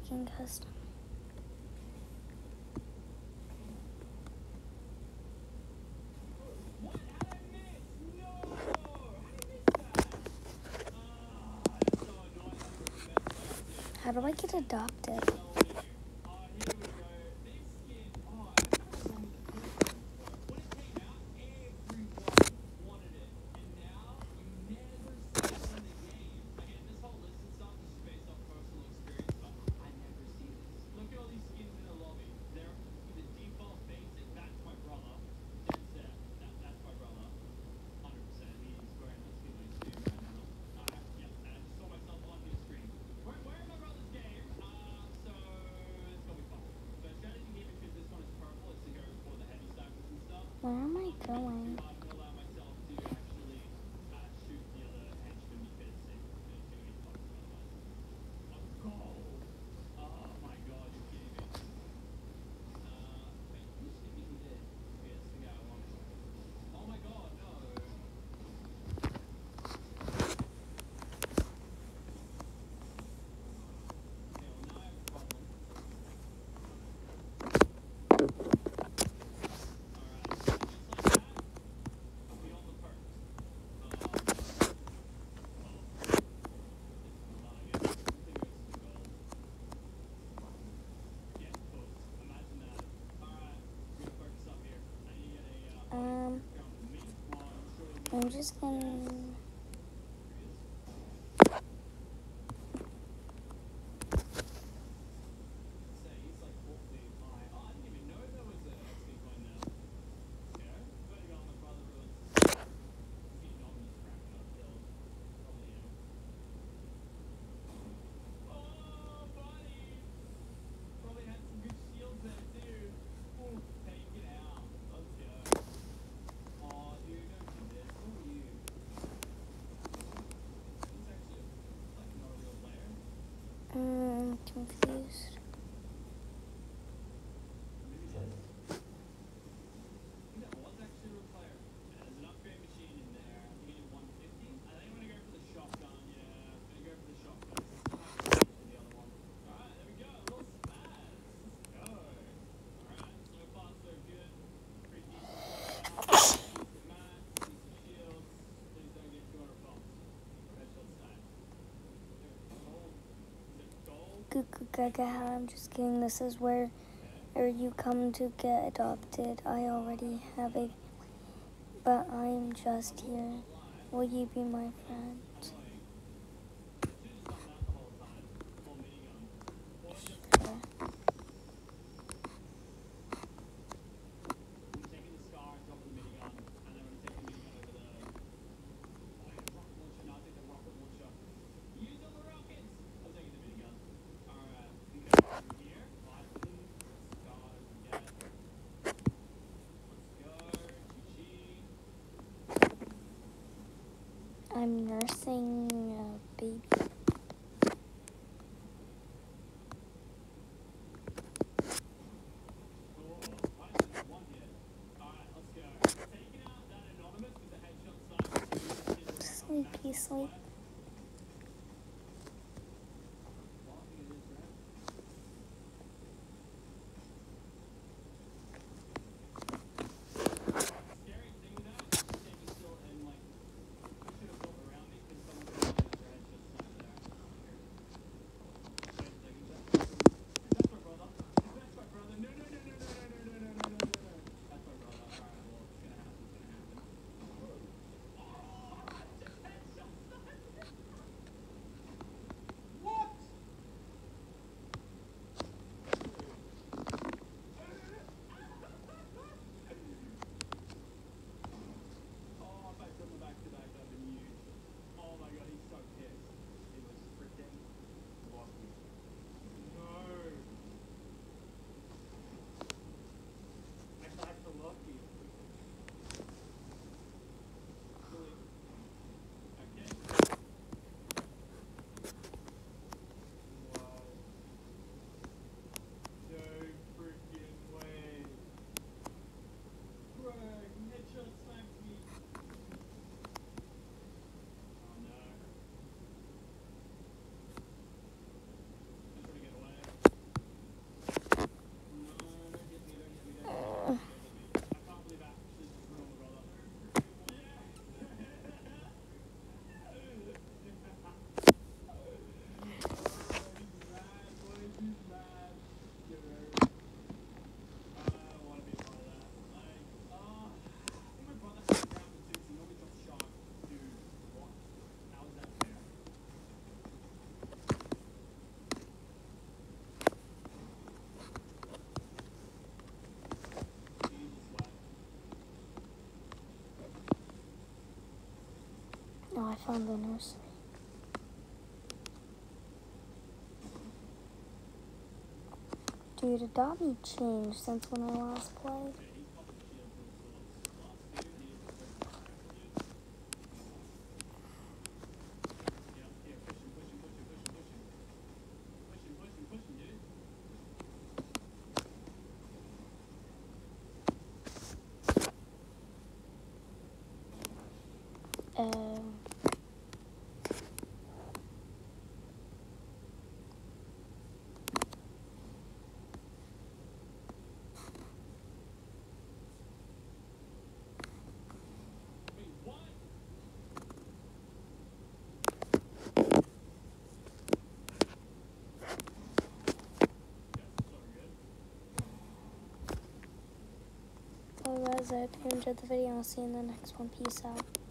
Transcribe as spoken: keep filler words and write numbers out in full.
making custom. How do I get adopted? Where am I going? Um, I'm just gonna... I'm confused. Goo goo gaga, I'm just kidding. This is where or you come to get adopted. I already have a, but I'm just here. Will you be my friend? Sure. I'm nursing a baby. Sleepy sleep. Oh, I found the nursery. Dude, Adopt Me changed since when I last played. Um... Well guys, I hope you enjoyed the video. I'll see you in the next one. Peace out.